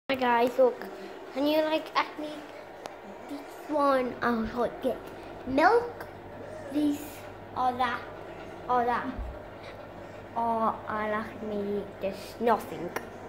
Hi guys, look, can you actually this one I'll get milk, this or that, or I like me there's nothing.